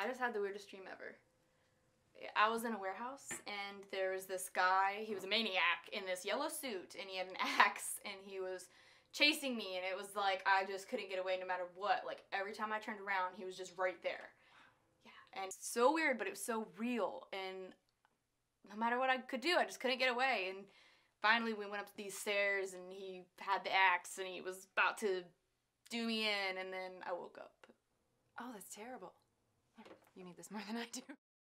I just had the weirdest dream ever. I was in a warehouse and there was this guy, he was a maniac in this yellow suit and he had an axe and he was chasing me and it was like I just couldn't get away no matter what. Like every time I turned around he was just right there. Yeah, and so weird, but it was so real and no matter what I could do, I just couldn't get away. And finally we went up these stairs and he had the axe and he was about to do me in and then I woke up. Oh, that's terrible. You need this more than I do.